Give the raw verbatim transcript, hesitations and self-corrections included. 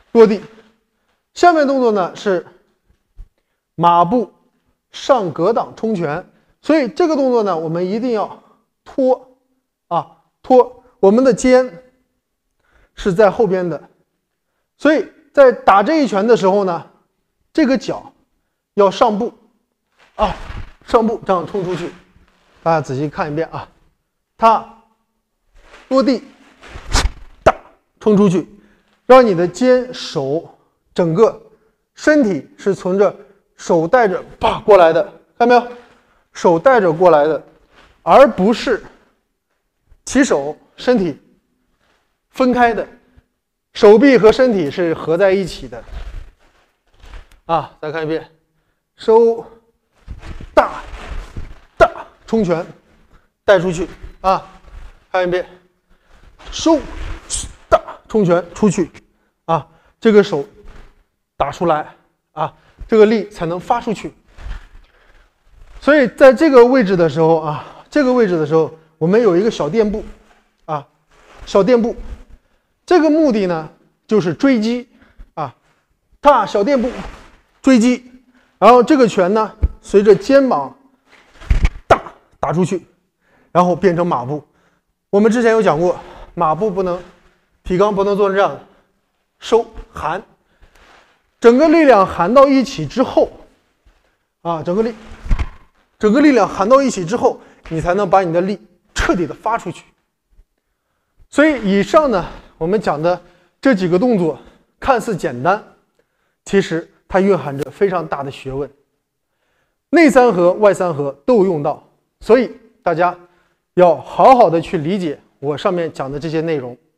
落地。下面动作呢是马步上格挡冲拳，所以这个动作呢，我们一定要托啊托，我们的肩是在后边的，所以在打这一拳的时候呢，这个脚要上步啊，上步这样冲出去。大家仔细看一遍啊，踏落地，打冲出去，让你的肩手整个身体是从这手带着啪过来的，看到没有？手带着过来的，而不是起手身体分开的，手臂和身体是合在一起的。啊，再看一遍，收大大冲拳带出去啊，看一遍，收大冲拳出去啊，这个手打出来啊，这个力才能发出去。所以在这个位置的时候啊，这个位置的时候，我们有一个小垫步啊，小垫步，这个目的呢就是追击啊，踏小垫步追击，然后这个拳呢随着肩膀打打出去，然后变成马步。我们之前有讲过，马步不能提肛不能做成这样的，收含，整个力量含到一起之后啊，整个力整个力量含到一起之后，你才能把你的力彻底的发出去。所以以上呢，我们讲的这几个动作看似简单，其实它蕴含着非常大的学问，内三合、外三合都有用到，所以大家要好好的去理解我上面讲的这些内容。